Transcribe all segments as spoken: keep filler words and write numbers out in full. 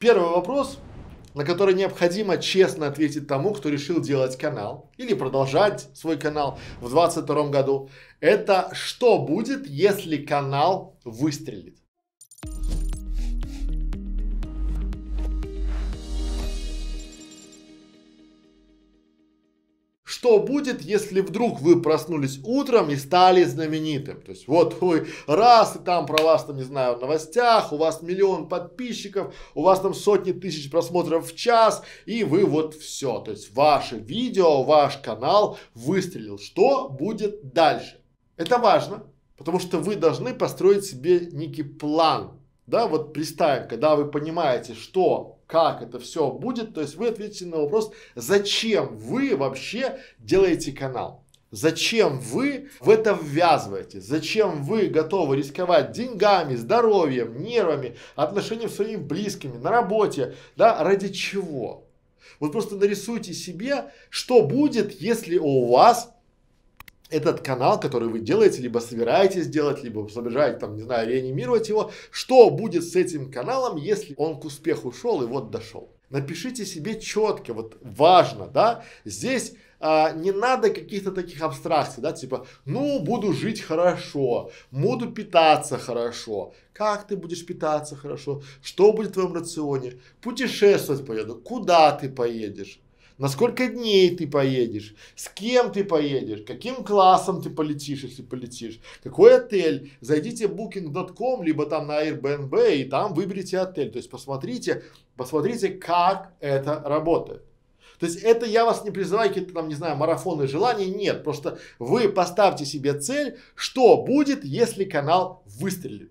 Первый вопрос, на который необходимо честно ответить тому, кто решил делать канал или продолжать свой канал в двадцать втором году, это что будет, если канал выстрелит? Что будет, если вдруг вы проснулись утром и стали знаменитым? То есть вот вы раз, и там про вас, там, не знаю, в новостях, у вас миллион подписчиков, у вас там сотни тысяч просмотров в час, и вы вот все. То есть ваше видео, ваш канал выстрелил. Что будет дальше? Это важно, потому что вы должны построить себе некий план. Да, вот представим, когда вы понимаете, что, как это все будет, то есть вы ответите на вопрос, зачем вы вообще делаете канал? Зачем вы в это ввязываетесь? Зачем вы готовы рисковать деньгами, здоровьем, нервами, отношением с своими близкими, на работе? Да, ради чего? Вот просто нарисуйте себе, что будет, если у вас этот канал, который вы делаете, либо собираетесь делать, либо собираетесь, там, не знаю, реанимировать его, что будет с этим каналом, если он к успеху шел и вот дошел. Напишите себе четко, вот важно, да, здесь а, не надо каких-то таких абстракций, да, типа, ну, буду жить хорошо, буду питаться хорошо. Как ты будешь питаться хорошо? Что будет в твоем рационе? Путешествовать поеду. Куда ты поедешь? На сколько дней ты поедешь, с кем ты поедешь, каким классом ты полетишь, если полетишь, какой отель. Зайдите в букинг точка ком, либо там на Airbnb и там выберите отель. То есть посмотрите, посмотрите, как это работает. То есть это я вас не призываю какие-то там, не знаю, марафоны желаний, нет. Просто вы поставьте себе цель, что будет, если канал выстрелит.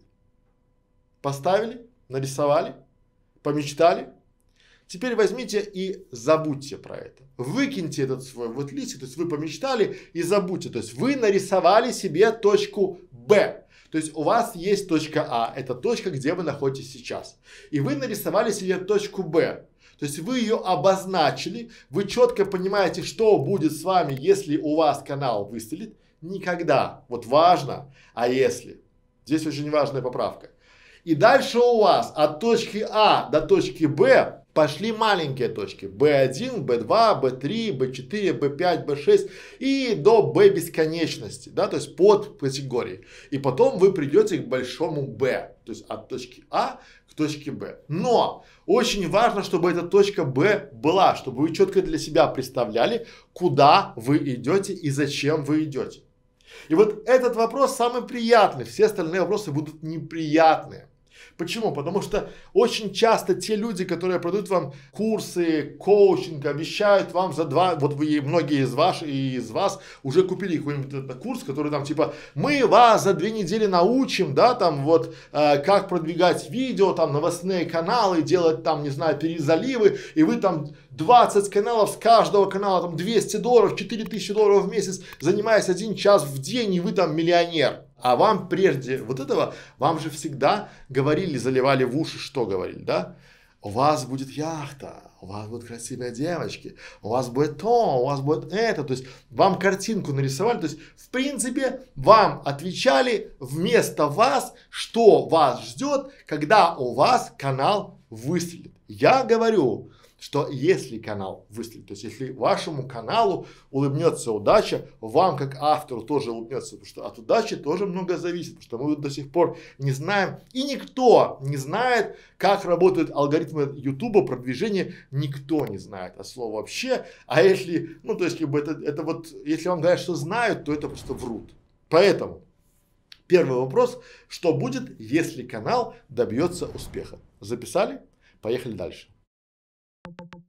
Поставили, нарисовали, помечтали. Теперь возьмите и забудьте про это. Выкиньте этот свой вот лист, то есть вы помечтали и забудьте. То есть вы нарисовали себе точку Б. То есть у вас есть точка А, это точка, где вы находитесь сейчас. И вы нарисовали себе точку Б. То есть вы ее обозначили, вы четко понимаете, что будет с вами, если у вас канал выстрелит. Никогда. Вот важно, а если. Здесь очень важная поправка. И дальше у вас от точки А до точки Б пошли маленькие точки. Бэ один, Бэ два, Бэ три, Бэ четыре, Бэ пять, Бэ шесть и до Б бесконечности. Да, то есть под категории. И потом вы придете к большому Б. То есть от точки А к точке Б. Но очень важно, чтобы эта точка Б была, чтобы вы четко для себя представляли, куда вы идете и зачем вы идете. И вот этот вопрос самый приятный. Все остальные вопросы будут неприятные. Почему? Потому что очень часто те люди, которые продают вам курсы, коучинг, обещают вам за два, вот вы, многие из вас, и из вас уже купили какой-нибудь курс, который там типа, мы вас за две недели научим, да, там вот, э, как продвигать видео, там новостные каналы, делать там, не знаю, перезаливы, и вы там двадцать каналов, с каждого канала там двести долларов, четыре тысячи долларов в месяц, занимаясь один час в день, и вы там миллионер. А вам прежде вот этого, вам же всегда говорили, заливали в уши, что говорили, да? У вас будет яхта, у вас будут красивые девочки, у вас будет то, у вас будет это. То есть вам картинку нарисовали, то есть в принципе вам отвечали вместо вас, что вас ждет, когда у вас канал выстрелит. Я говорю, что если канал выстрелит, то есть если вашему каналу улыбнется удача, вам как автору тоже улыбнется, потому что от удачи тоже много зависит, потому что мы до сих пор не знаем, и никто не знает, как работают алгоритмы Ютуба, продвижения, никто не знает от слова вообще, а если, ну то есть как бы это, это вот, если вам говорят, что знают, то это просто врут. Поэтому первый вопрос, что будет, если канал добьется успеха? Записали? Поехали дальше. Thank you.